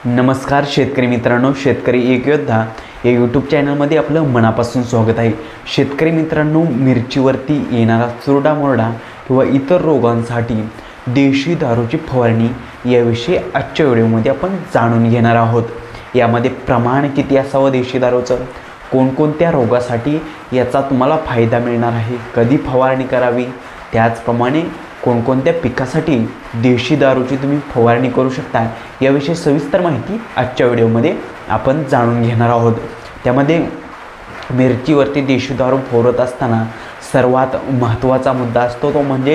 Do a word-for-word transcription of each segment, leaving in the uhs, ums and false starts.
नमस्कार शेतकरी मित्रांनो, शेतकरी एक योद्धा या यूट्यूब चॅनलमध्ये आपलं मनापासून स्वागत आहे। शेतकरी मित्रांनो, मिरचीवरती येणारा चुरडामुरडा किंवा इतर रोगांसाठी देशी दारूची फवारणी याविषयी आजच्या व्हिडिओमध्ये आपण जाणून घेणार आहोत। यामध्ये प्रमाण किती असावं देशी दारूचं, कोणकोणत्या रोगासाठी याचा तुम्हाला फायदा मिळणार आहे, कधी फवारणी करावी, त्याचप्रमाणे कोणकोणत्या पिकासाठी देशी दारूची तुम्ही फवारणी करू शकता याविषयी सविस्तर माहिती आजच्या व्हिडिओमध्ये आपण जाणून घेणार आहोत। त्यामध्ये मिरचीवरती देशी दारू फवारत असताना सर्वात महत्त्वाचा मुद्दा असतो तो म्हणजे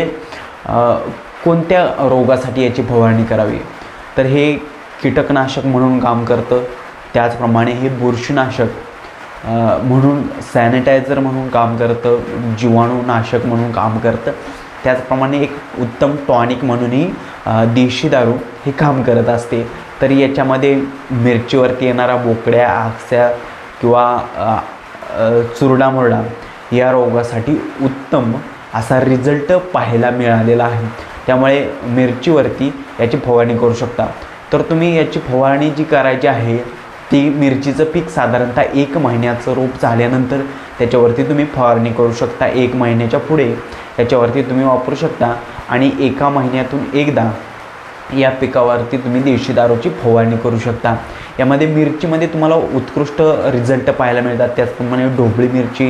कोणत्या रोगासाठी याची फवारणी करावी। तर हे कीटकनाशक म्हणून काम करतं, त्याचप्रमाणे हे बुरशीनाशक म्हणून सॅनिटायझर म्हणून काम करतं, जीवाणूनाशक म्हणून काम करतं, त्याचप्रमाणे एक उत्तम टॉनिक म्हणूनही देशी दारू हे काम करत असते। तर याच्यामध्ये मिरचीवरती येणारा बोकड्या, आकस्या किंवा चुरडामुरडा या रोगासाठी उत्तम असा रिझल्ट पाहायला मिळालेला आहे। त्यामुळे मिरचीवरती याची फवारणी करू शकता। तर तुम्ही याची फवारणी जी करायची आहे ती मिरचीचं पीक साधारणतः एक महिन्याचं रोप झाल्यानंतर त्याच्यावरती तुम्ही फवारणी करू शकता। एक महिन्याच्या पुढे त्याच्यावरती तुम्ही वापरू शकता आणि एका महिन्यातून एकदा या पिकावरती तुम्ही देशी दारूची फवारणी करू शकता। यामध्ये मिरचीमध्ये तुम्हाला उत्कृष्ट रिझल्ट पाहायला मिळतात। त्याचप्रमाणे ढोबळी मिरची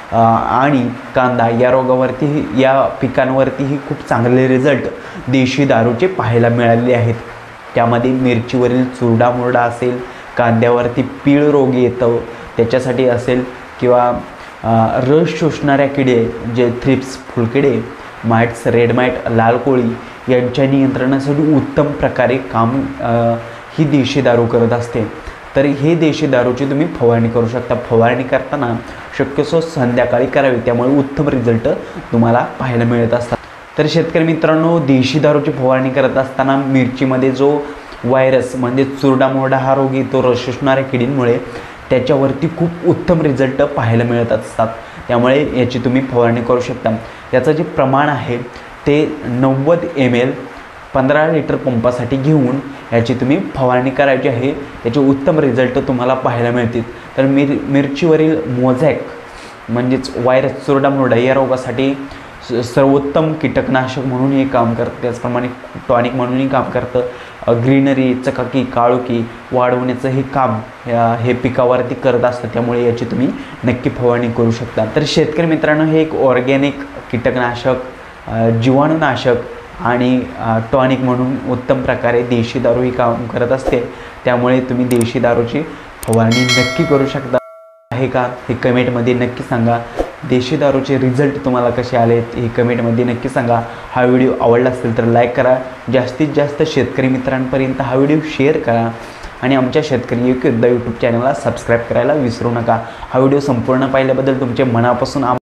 आणि कांदा या रोगावरती या पिकांवरतीही खूप चांगले रिझल्ट देशी दारूचे पाहायला मिळालेले आहेत। त्यामध्ये मिरचीवरील चुरडामुरडा असेल, कांद्यावरती पीळ रोग येतो त्याच्यासाठी असेल, किंवा रस शोषणाऱ्या किडे जे थ्रिप्स, फुलकिडे, माइट्स, रेड माइट, लाल कोळी यांच्या नियंत्रणासाठी उत्तम प्रकारे काम ही देशी दारू करत असते। तर हे देशी दारूची तुम्ही फवारणी करू शकता। फवारणी करताना शक्यतो संध्याकाळी करावी, त्यामुळे उत्तम रिझल्ट तुम्हाला पाहायला मिळत असतात। तर शेतकरी मित्रांनो, देशी दारूची फवारणी करत असताना मिरचीमध्ये जो व्हायरस म्हणजे चुरडामुरडा हा रोग येतो रस शोषणाऱ्या किडींमुळे, त्याच्यावरती खूप उत्तम रिझल्ट पाहायला मिळत असतात। त्यामुळे याची तुम्ही फवारणी करू शकता। याचं जे प्रमाण आहे ते नव्वद एम एल पंधरा लिटर पंपासाठी घेऊन याची तुम्ही फवारणी करायची आहे। याचे उत्तम रिझल्ट तुम्हाला पाहायला मिळतील। तर मिर मिरचीवरील मोझॅक म्हणजेच व्हायरस चुरडामुरडा या रोगासाठी सर्वोत्तम कीटकनाशक म्हणून हे काम करतं, त्याचप्रमाणे टॉनिक म्हणूनही काम करतं। ग्रीनरी, चकाकी, काळोखी वाढवण्याचं हे काम हे पिकावरती करत असतं। त्यामुळे याची तुम्ही नक्की फवारणी करू शकता। तर शेतकरी मित्रांनो, हे एक ऑर्गॅनिक कीटकनाशक, जीवाणूनाशक आणि टॉनिक म्हणून उत्तम प्रकारे देशी दारू ही काम करत असते। त्यामुळे तुम्ही देशी दारूची फवारणी नक्की करू शकता आहे का हे कमेंटमध्ये नक्की सांगा। देशी दारूचे रिझल्ट तुम्हाला कसे आले हे कमेंटमध्ये नक्की सांगा। हा व्हिडिओ आवडला असेल तर लाईक करा, जास्तीत जास्त शेतकरी मित्रांपर्यंत हा व्हिडिओ शेअर करा आणि आमच्या शेतकरी एक योद्धा यूट्यूब चॅनलला सबस्क्राईब करायला विसरू नका। हा व्हिडिओ संपूर्ण पाहिल्याबद्दल तुमचे मनापासून